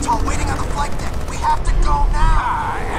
VTOL waiting on the flight deck. We have to go now!